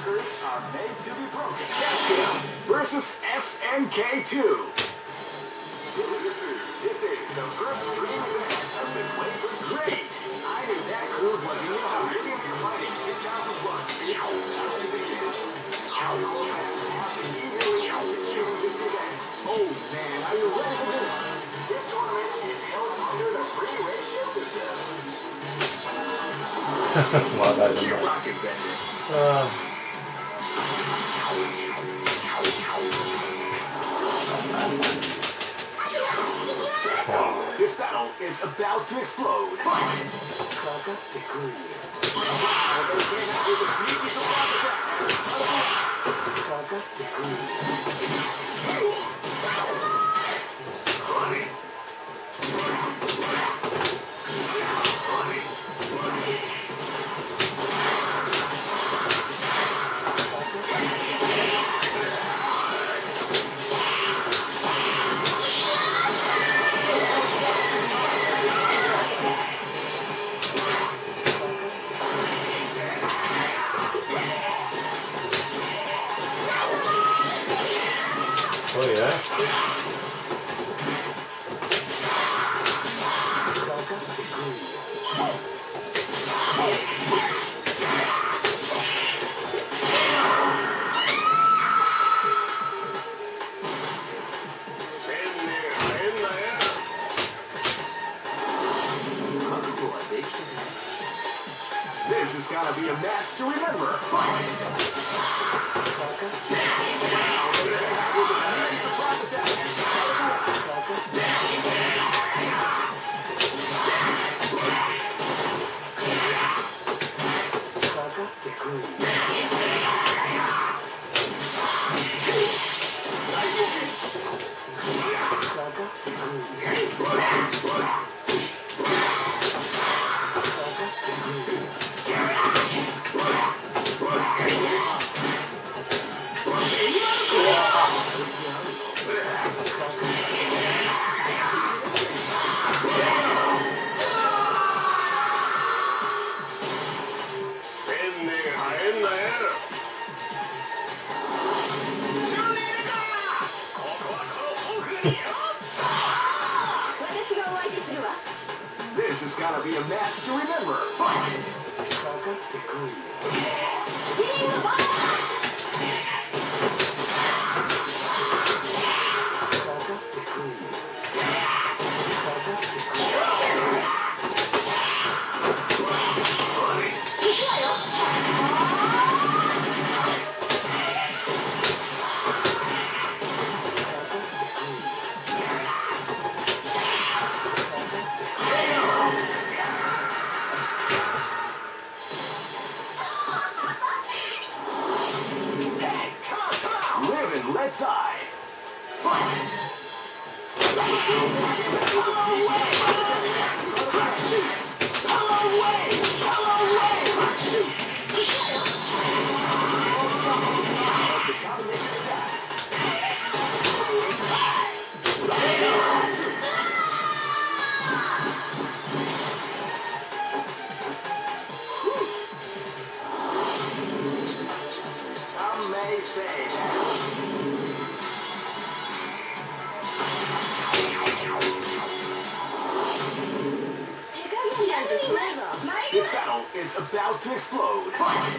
records are made to be broken. Capcom versus SNK2. This is the first dream event of the 21st grade. I knew that crew was in the Living Air Fighting 2001. Our core fans have been eagerly anticipating this event. Oh man, are you ready for this? This tournament is held under the free ratio system. Your rocket bender. This battle is about to explode. Fight! Saga Degree. Saga Oh yeah. This is gonna be a match to remember. Fight! This is gonna be a match to remember. Fight! Saga Degree. Let die. Fight! Some may say that this battle is about to explode. Fight!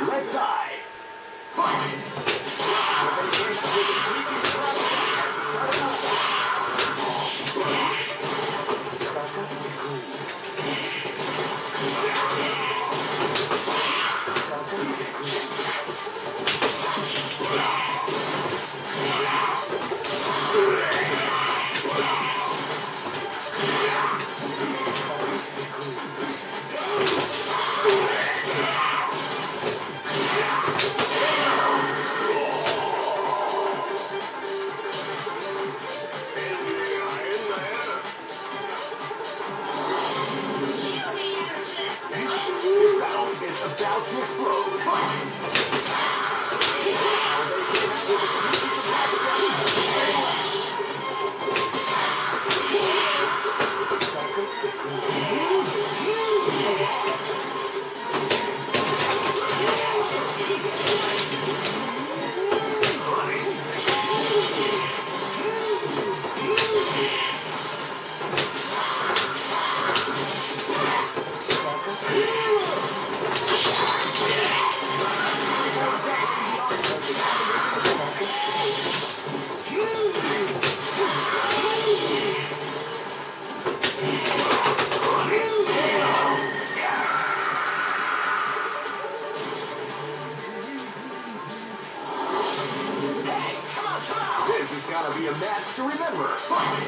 Red die. Fight. About to explode. Fight! This is gonna be a match to remember. Fight!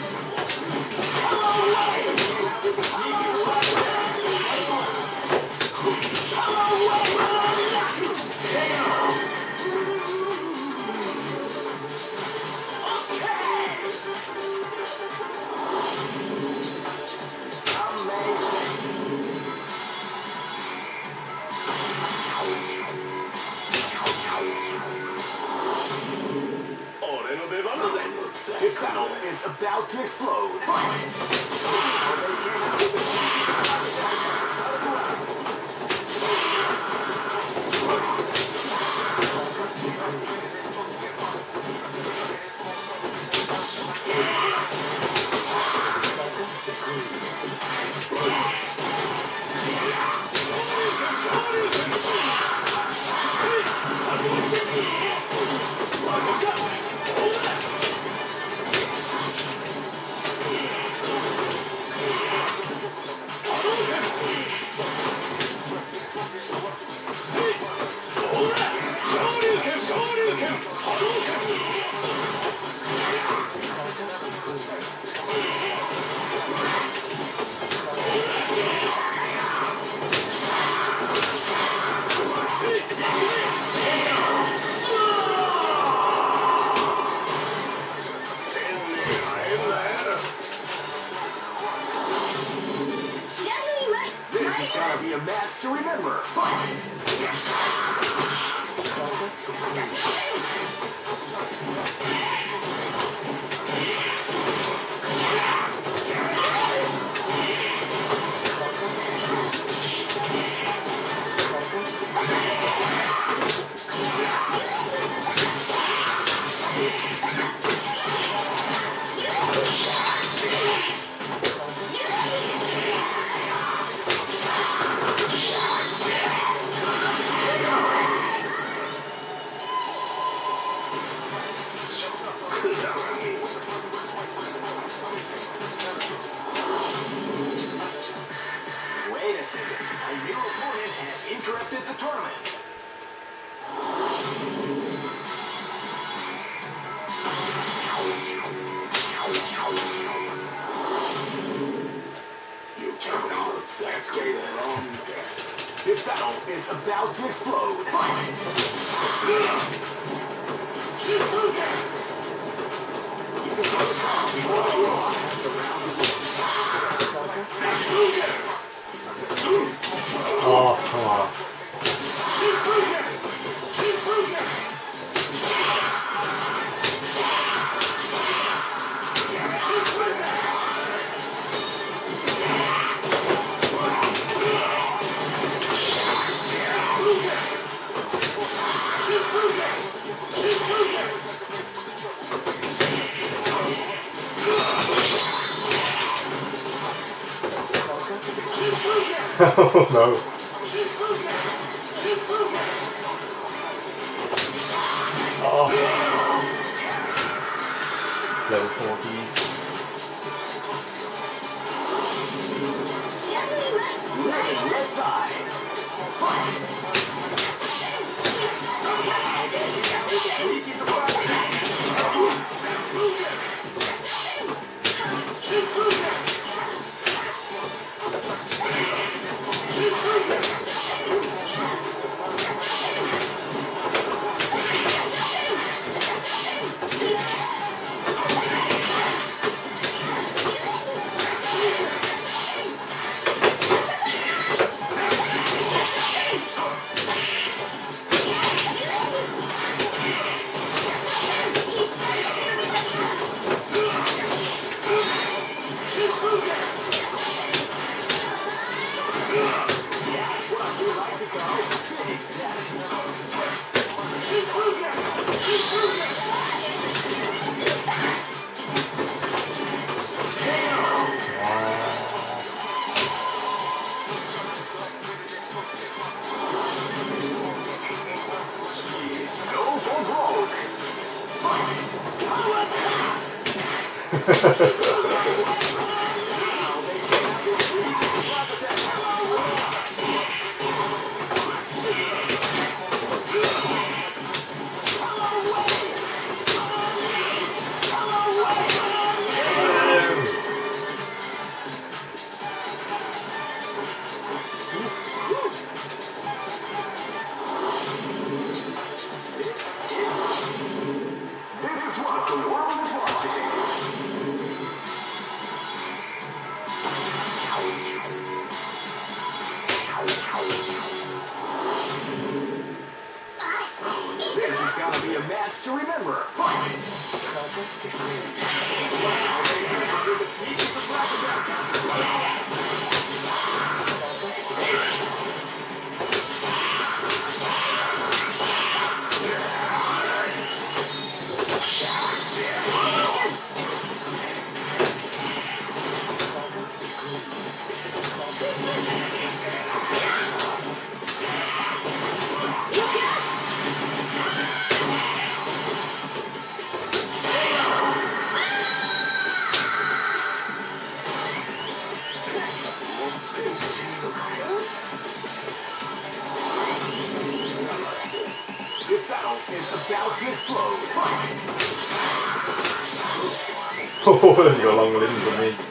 This battle is about to explode. Fight! This is gonna be a match to remember. Fight! Wait a second. A new opponent has interrupted the tournament. You cannot exactly wrong death. This battle is about to explode. Fight! Oh, come on. Oh no. Oh. Level 4 keys. Left side. Fight. Oh, you got long limbs on me.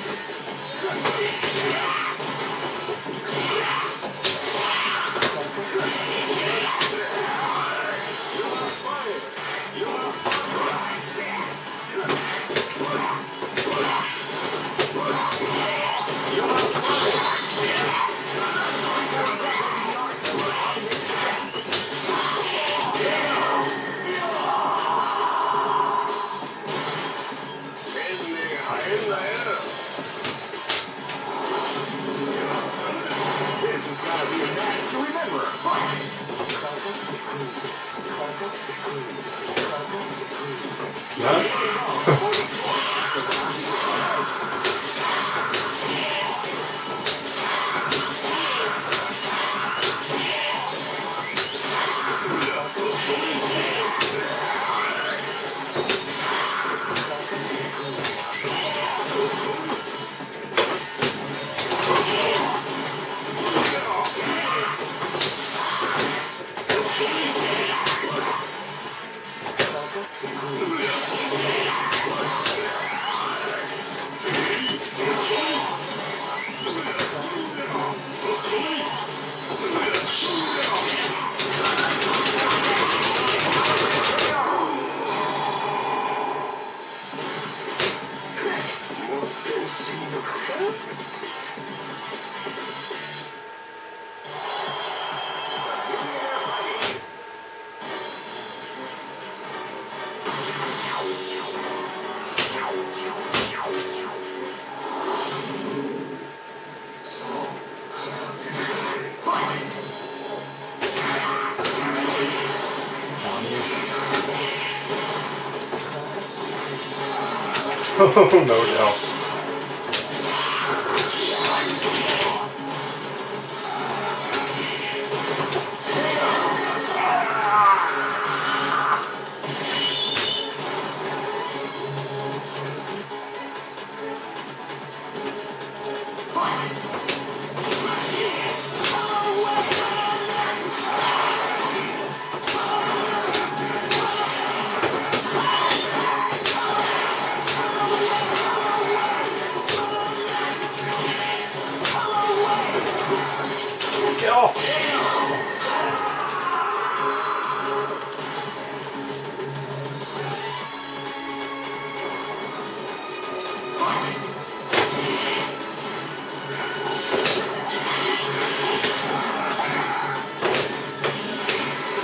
Oh no, no.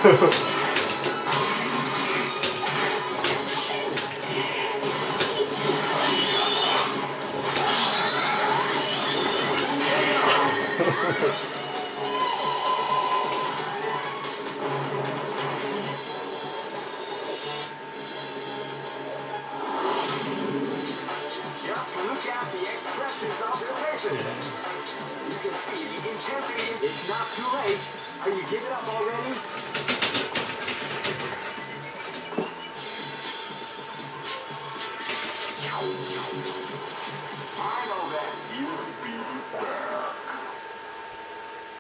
Just look at the expressions of your patients. You can see the intensity. It's not too late. Are you giving up already?